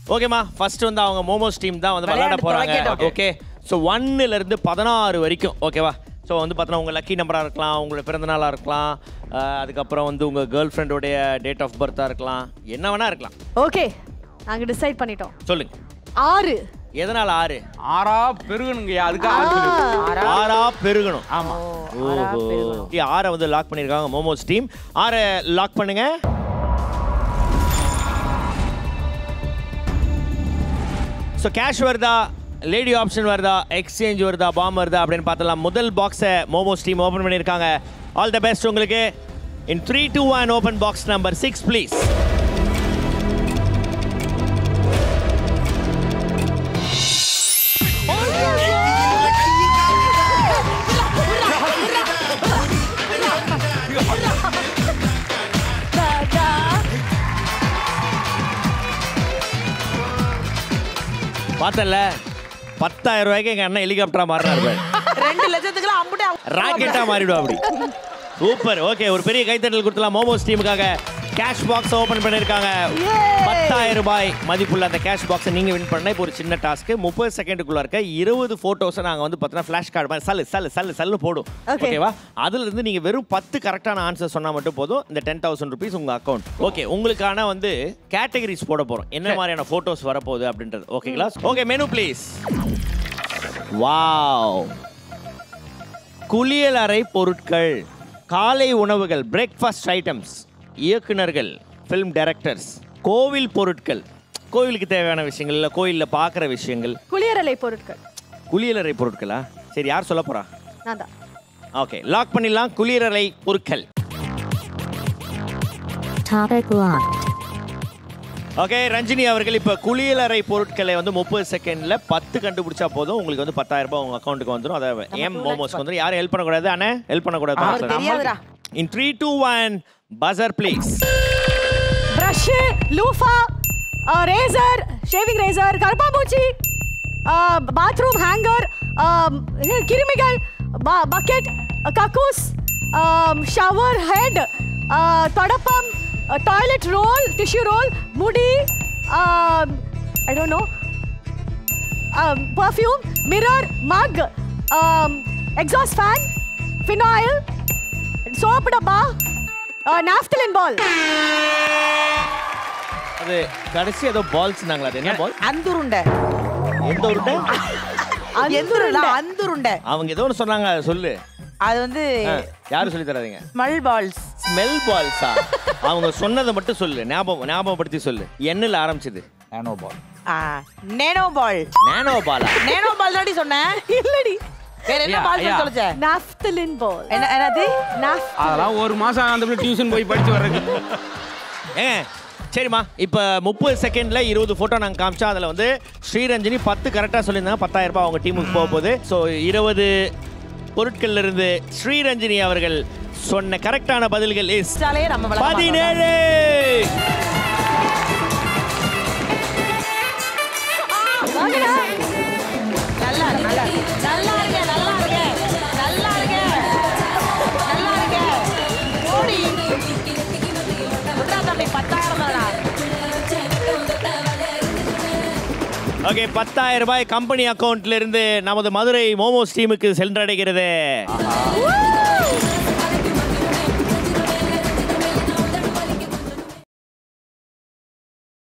ஓகேமா, ஃபர்ஸ்ட் வந்து அவங்க மோமோஸ் டீம் தான் வந்து விளையாட போறாங்க. ஓகே, ஸோ 1ல இருந்து 16 வரைக்கும். ஓகேவா? ஸோ வந்து பார்த்தீங்கன்னா உங்கள் லக்கி நம்பராக இருக்கலாம், உங்களோட பிறந்தநாளாக இருக்கலாம், அதுக்கப்புறம் வந்து உங்கள் கேர்ள் ஃப்ரெண்டோடைய டேட் ஆஃப் பர்த்தாக இருக்கலாம், என்ன வேணா இருக்கலாம். ஓகே, நாங்கள் டிசைட் பண்ணிட்டோம். சொல்லுங்க. 6. எதனால 6? 6ஆ பெருகணுங்க. அதுக்கு 6ஆ பெருகணும். ஆமா. ஓஹோ, 6 வந்து லாக் பண்ணிருக்காங்க மோமோஸ் டீம். 6 லாக் பண்ணுங்க. ஸோ கேஷ் வருதா, லேடி ஆப்ஷன் வருதா, எக்ஸ்சேஞ்ச் வருதா, பாம் வருதா அப்படின்னு பார்த்தலாம். முதல் பாக்ஸை மோமோஸ் டீம் ஓப்பன் பண்ணியிருக்காங்க. ஆல் தி பெஸ்ட் உங்களுக்கு. In 3, 2, 1 open box number 6 please. பார்த்தல 10,000 ரூபாய்க்கு எங்க அண்ணன் ஹெலிகாப்டரா மாறினாரு. 2 லட்சத்துக்குலாம் அம்புட்டே ராக்கெட்டா மாறிடுவா அப்படி. சூப்பர். ஓகே, ஒரு பெரிய கைத்தட்டல் கொடுத்தலாம் மோமோஸ் டீமுக்காக. கேஷ் பாக்ஸ் ஓபன் பண்ணிருக்காங்க. 10,000 ரூபாய் மதிப்புள்ள அந்த கேஷ் பாக்ஸை நீங்க வின் பண்ண. இப்போ ஒரு சின்ன டாஸ்க். 30 செகண்டுக்குள்ள இருக்க 20 போட்டோஸை நாங்க வந்து பார்த்தீங்கன்னா ஃபிளாஷ் கார்டு மாதிரி சல்லு போடும். ஓகேவா? அதுல இருந்து நீங்க வெறும் 10 கரெக்டான ஆன்சர் சொன்னா மட்டும் போதும். இந்த 10,000 rupees உங்க அக்கௌண்ட். ஓகே, உங்களுக்கான வந்து கேட்டகரிஸ் போட போறோம். என்ன மாதிரியான போட்டோஸ் வரப்போகுது அப்படின்றது. ஓகேங்களா? Okay, menu please. வாவ், குளியலறை பொருட்கள், காலை உணவுகள், பிரேக்ஃபாஸ்ட் ஐட்டம்ஸ், இயக்குனர்கள், ஃபிலிம் டைரக்டர்ஸ், கோவில் பொருட்கள், கோவிலுக்கு தேவையான விஷயங்கள், இல்லை கோயிலில் பார்க்குற விஷயங்கள், குளியலறை பொருட்கள். குளியலறை பொருட்களா? சரி, யார் சொல்ல போறா? நான் தான். ஓகே, லாக் பண்ணிடலாம். குளியலறை பொருட்கள். ஓகே, ரஞ்சினி அவர்கள் இப்போ குளியலறை பொருட்களை வந்து 30 செகண்ட்ல 10 கண்டுபிடிச்சா போதும். உங்களுக்கு வந்து 10,000 ரூபாய் உங்க அக்கௌண்ட்டுக்கு வந்துடும். அதை மோமோஸ்க்கு வந்துடும். யாரும் ஹெல்ப் பண்ணக்கூடாது. அண்ணே ஹெல்ப் பண்ணக்கூடாது. இன் 3, 2, 1 buzzer please. Brush, loofah, razor, shaving razor, karpabuchi, bathroom hanger, kirimigal, bucket, kakus, shower head, tadapam, toilet roll, tissue roll, mudi, I don't know, perfume, mirror, mug, exhaust fan, phenyl, soap dabba, naphthalene ball. அது கடைசி ஏதோ பால்ஸ்னாங்களா? அது என்ன பால்? அந்துருண்டை. எந்த உருண்டை? அந்துருண்டை. அவங்க ஏதோ ஒன்று சொன்னாங்க, அதை சொல்லு. அது வந்து யாரும் சொல்லி தராதீங்க. Smell balls. ஸ்மெல் பால்ஸா? அவங்க சொன்னதை மட்டும் சொல்லு. ஞாபகப்படுத்தி சொல்லு. என்னல ஆரம்பிச்சது? Nano ball. Nano ball. Nano பாலா? நேனோ பால் தாடி சொன்னேன். இல்லடி. வேற என்ன பால் சொல்லுச்சே? naphthalene ball. என்னது? அதெல்லாம் ஒரு மாசம் அந்த டியூஷன் போய் படிச்சு வர்றதுக்கு. சரிம்மா, இப்போ 30 செகண்ட்ல 20 போட்டோ நாங்கள் காமிச்சோம். அதில் வந்து ஸ்ரீரஞ்சனி 10 கரெக்டாக சொல்லியிருந்தாங்க. 10,000 ரூபாய் அவங்க டீமுக்கு போக போகுது. ஸோ 20 பொருட்கள்ல இருந்து ஸ்ரீரஞ்சனி அவர்கள் சொன்ன கரெக்டான பதில்கள் இஸ் 17. ஓகே, 10,000 ரூபாய் கம்பெனி அக்கவுண்ட்ல இருந்து நமது மதுரை மோமோஸ் டீமுக்கு சென்றடைகிறது.